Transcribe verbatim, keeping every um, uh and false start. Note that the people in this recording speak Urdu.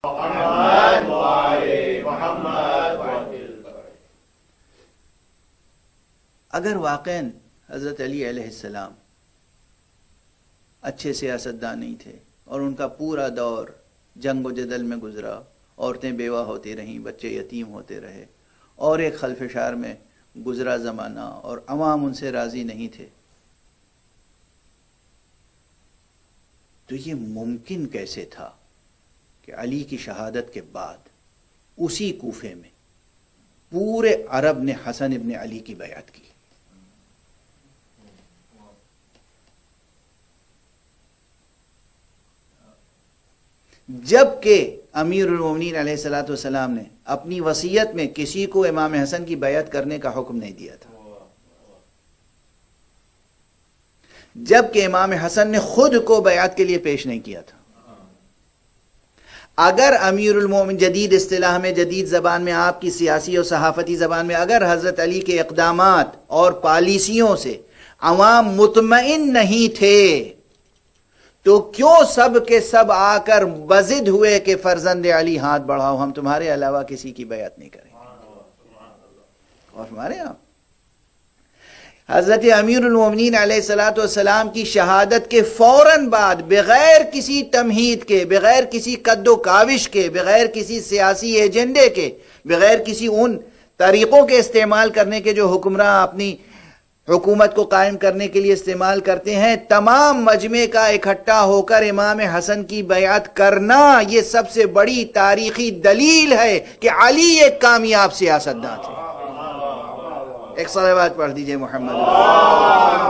اگر واقعاً حضرت علی علیہ السلام اچھے سیاستدان نہیں تھے اور ان کا پورا دور جنگ و جدل میں گزرا، عورتیں بیوہ ہوتی رہیں، بچے یتیم ہوتے رہے، اور ایک خلفشار میں گزرا زمانہ، اور عوام ان سے راضی نہیں تھے، تو یہ ممکن کیسے تھا کہ علی کی شہادت کے بعد اسی کوفے میں پورے عرب نے حسن ابن علی کی بیعت کی؟ جبکہ امیر المومنین علیہ الصلوۃ والسلام نے اپنی وصیت میں کسی کو امام حسن کی بیعت کرنے کا حکم نہیں دیا تھا، جبکہ امام حسن نے خود کو بیعت کے لیے پیش نہیں کیا تھا۔ اگر امیر المومن جدید اصطلاح میں، جدید زبان میں، آپ کی سیاسی اور صحافتی زبان میں، اگر حضرت علی کے اقدامات اور پالیسیوں سے عوام مطمئن نہیں تھے تو کیوں سب کے سب آ کر بضد ہوئے کہ فرزند علی ہاتھ بڑھاؤ، ہم تمہارے علاوہ کسی کی بیعت نہیں کریں گے؟ اور ہمارے یہاں حضرت امیر المومنین علیہ الصلوۃ والسلام کی شہادت کے فوراً بعد بغیر کسی تمہید کے، بغیر کسی قد و کاوش کے، بغیر کسی سیاسی ایجنڈے کے، بغیر کسی ان طریقوں کے استعمال کرنے کے جو حکمراں اپنی حکومت کو قائم کرنے کے لیے استعمال کرتے ہیں، تمام مجمع کا اکٹھا ہو کر امام حسن کی بیعت کرنا، یہ سب سے بڑی تاریخی دلیل ہے کہ علی ایک کامیاب سیاستدان تھے۔ ایک صلوات پڑھ دیجئے محمد۔